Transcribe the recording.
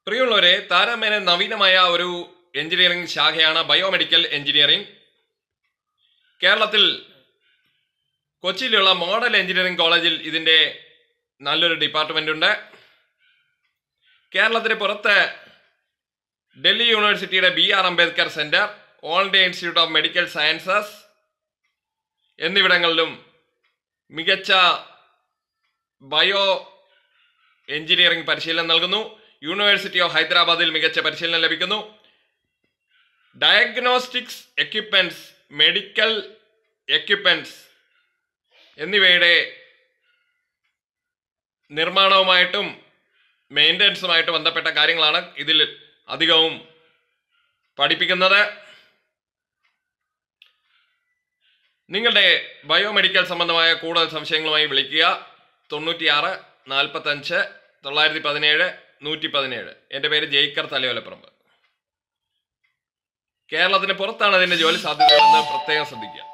പ്രിയമുള്ളവരെ, താരതമ്യേന നവീനമായ ഒരു എഞ്ചിനീയറിംഗ് ശാഖയാണ് ബയോമെഡിക്കൽ എഞ്ചിനീയറിംഗ്. കേരളത്തിൽ കൊച്ചിയിലുള്ള മോഡൽ എഞ്ചിനീയറിംഗ് കോളേജിൽ ഇതിൻ്റെ നല്ലൊരു ഡിപ്പാർട്ട്മെൻ്റ് ഉണ്ട്. കേരളത്തിന് പുറത്ത് ഡൽഹി യൂണിവേഴ്സിറ്റിയുടെ BR Ambedkar centre, all India institute of medical sciences എന്നിവിടങ്ങളിലും മികച്ച ബയോ എഞ്ചിനീയറിംഗ് പരിശീലനം നൽകുന്നു. യൂണിവേഴ്സിറ്റി ഓഫ് ഹൈദരാബാദിൽ മികച്ച പരിശീലനം ലഭിക്കുന്നു. ഡയഗ്നോസ്റ്റിക്സ് എക്യുപ്മെൻറ്റ്സ്, മെഡിക്കൽ എക്യുപ്മെൻറ്റ്സ് എന്നിവയുടെ നിർമ്മാണവുമായിട്ടും മെയിൻ്റനൻസുമായിട്ട് ബന്ധപ്പെട്ട കാര്യങ്ങളാണ് ഇതിൽ അധികവും പഠിപ്പിക്കുന്നത്. നിങ്ങളുടെ ബയോമെഡിക്കൽ സംബന്ധമായ കൂടുതൽ സംശയങ്ങളുമായി വിളിക്കുക 96 45 917 117. എൻ്റെ പേര് ജയിക്കർ തലയോലപ്പറമ്പ്. കേരളത്തിന് പുറത്താണ് അതിൻ്റെ ജോലി സാധ്യതകളെന്ന് പ്രത്യേകം ശ്രദ്ധിക്കുക.